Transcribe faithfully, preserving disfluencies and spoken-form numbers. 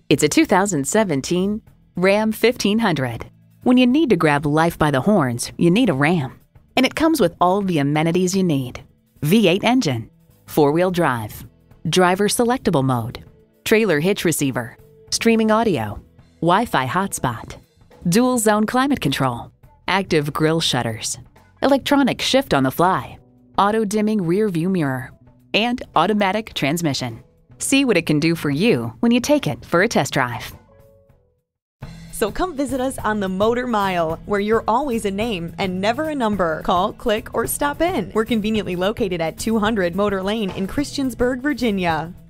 It's a two thousand seventeen Ram fifteen hundred. When you need to grab life by the horns, you need a Ram. And it comes with all the amenities you need. V eight engine, four-wheel drive, driver selectable mode, trailer hitch receiver, streaming audio, Wi-Fi hotspot, dual zone climate control, active grille shutters, electronic shift on the fly, auto dimming rear view mirror, and automatic transmission. See what it can do for you when you take it for a test drive. So come visit us on the Motor Mile, where you're always a name and never a number. Call, click, or stop in. We're conveniently located at two hundred Motor Lane in Christiansburg, Virginia.